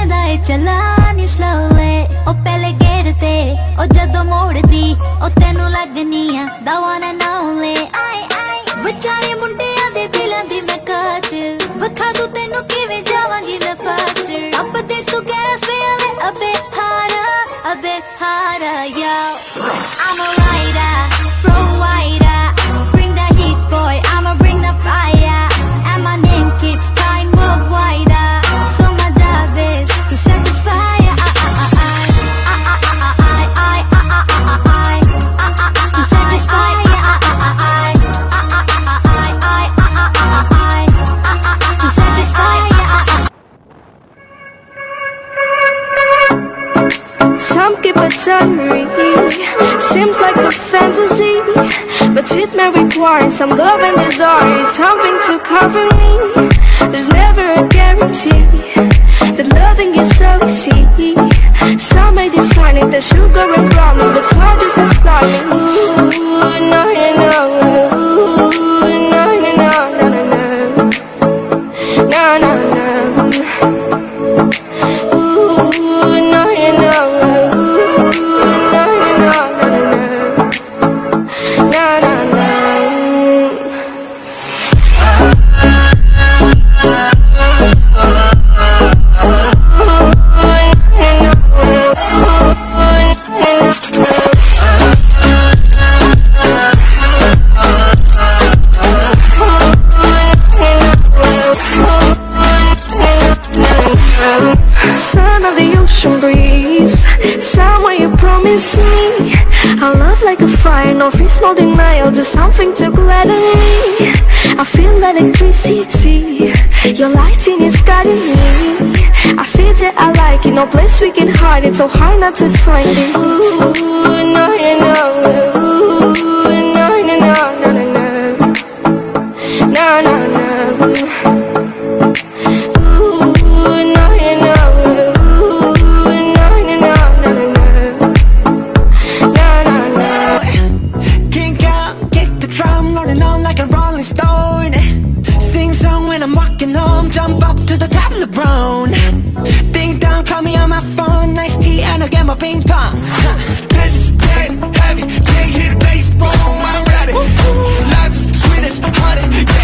दा ए चलानी slowly ओ पहले गेट ते ओ जदों मोड़दी ओ तेनू लगनी आ the one and only विचारे मुंडियां दे दिलां दी मैं कातिल वखा दूं तेनू किवें जावांगी मैं faster अब ते तू गैस पे आले a bit harder yo I'm a rider provider bring the heat boy I'ma bring the fire and my name keeps time worldwide so my job is to satisfy to satisfy to satisfy Some keep it diary, seems like a fantasy, but it may require some love and desire, something to cover me. There's never a guarantee that loving is so easy. Some may define it as sugar and brownies, but it's hard just as slimy. Ooh, no, no, no, ooh, no, no, no, no, no, no, no, no, no. Son of the ocean breeze, someone you promised me a love like a fire, no freeze, no denial, just something to gladden me. I feel electricity, your lighting is guiding me. I feel that I like it, no place we can hide it, so hard not to find it. Ooh, no, no, no, ooh, no, no, no, no, no, no, no, no, no. Jump up to the top of the brown. Ding dong, call me on my phone. Nice tea and I'll get my ping pong. This is dead heavy. Can't hit a baseball. I'm ready. Life is sweet as honey.